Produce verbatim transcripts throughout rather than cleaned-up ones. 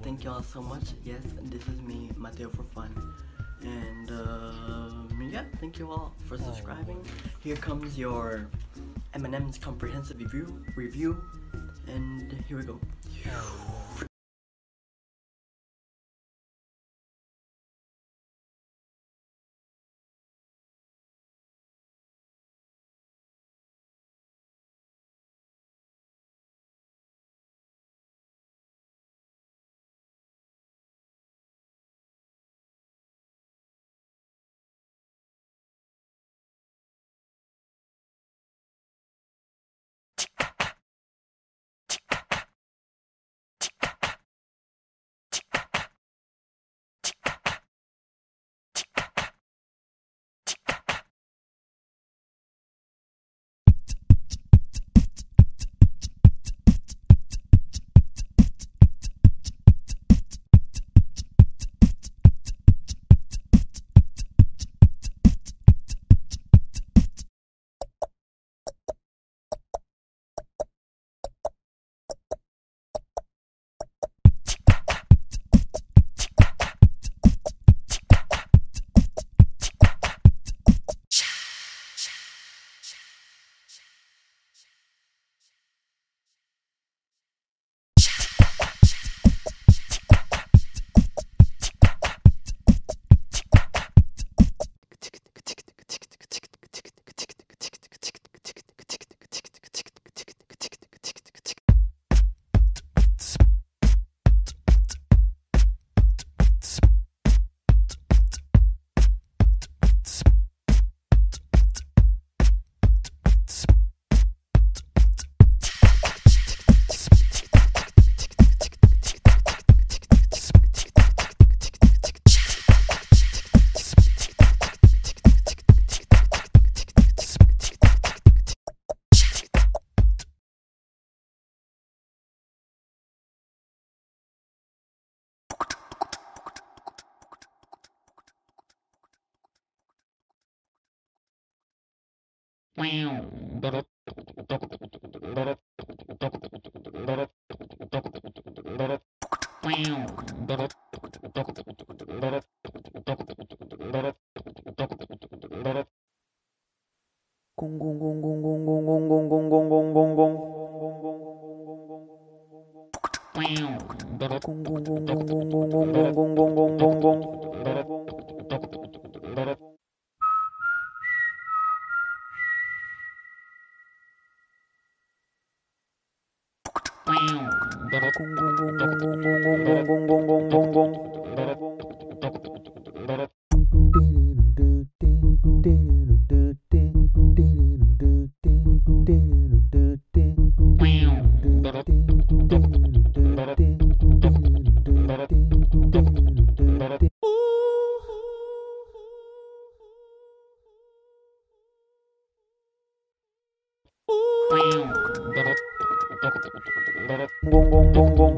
Thank you all so much. Yes, this is me, Mateo for Fun. And um, yeah, thank you all for subscribing. Here comes your Eminem's comprehensive review. Review, and here we go. Gong gong gong gong gong gong gong gong gong gong gong gong gong. Gong gong gong gong gong gong gong gong gong gong gong gong. Gong gong gong gong gong gong gong gong gong gong gong gong. Gong gong gong gong.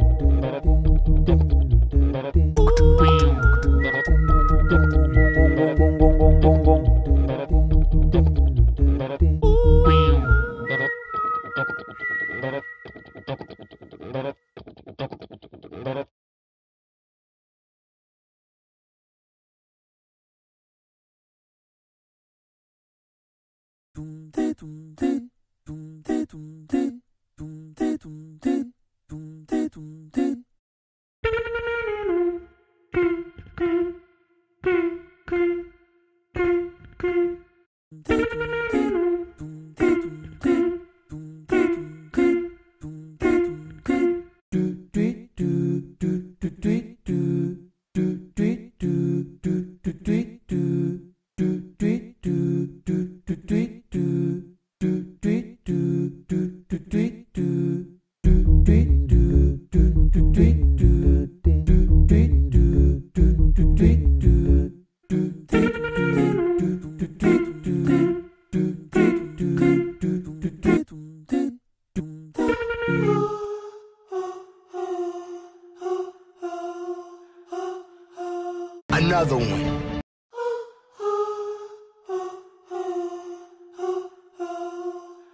Another one.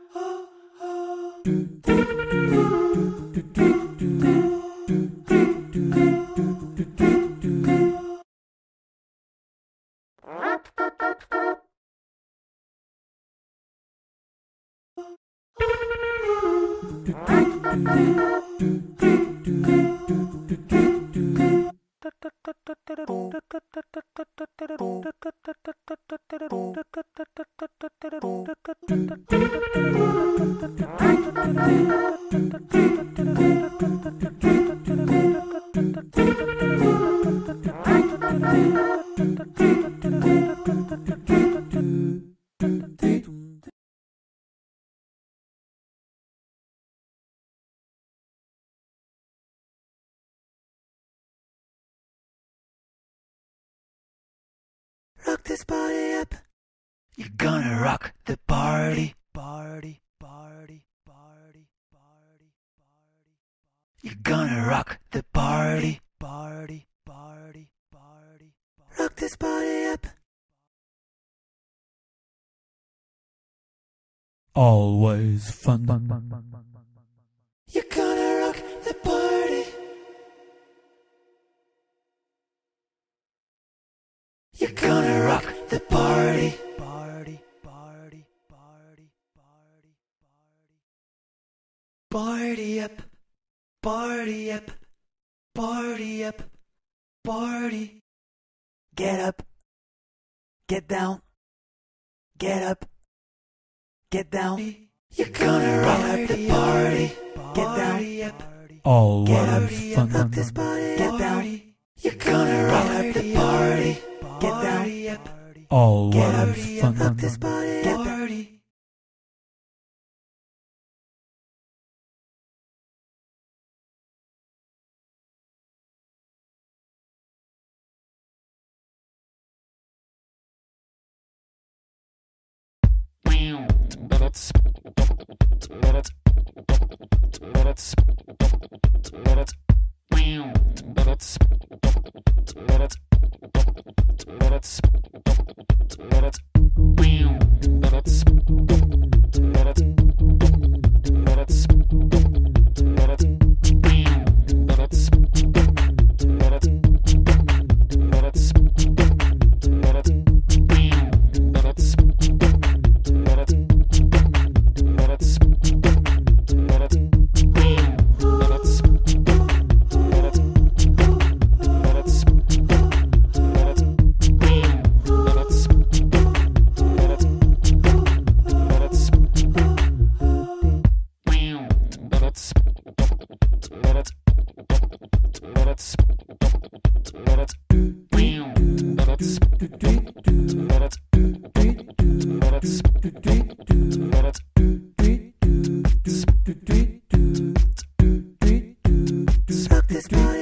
Do, do, do, do, do, do, do, do, do, do. Rock this party up. You're gonna rock the party. Party, party, party, party, party. You're gonna rock the party. Party, party, party. Rock this party up. Always fun. You're gonna rock the party. You're gonna rock the party. Party, party, party, party, party. Party up, party up, party up, party. Get up, get down, get up, get down. You're gonna rock the party. Get down, Always fun. rock this party. Get down. You're gonna rock the party. Get down. Always fun. Rock this party. Get down. Rock this party.